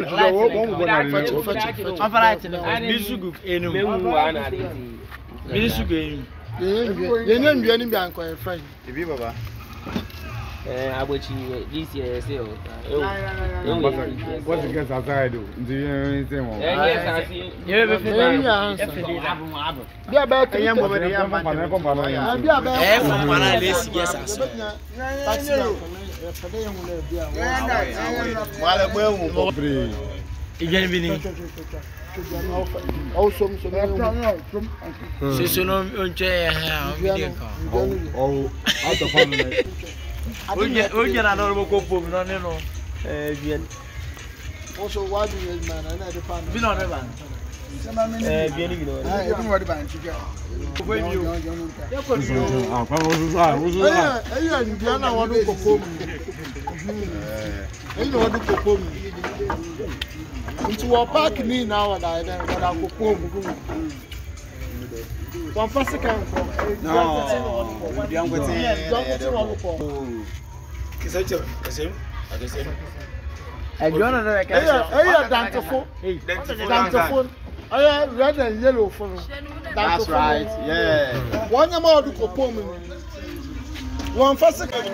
Aboakyire this year say what's the guess outside do you say one also, why do you man? I know the pan. Be not the man. Into a park me now and I then what I go home. One first second. No, don't go to the same. And you know that Dantophone. Red and yellow phone. That's right. Yeah. One more to go home. One first second.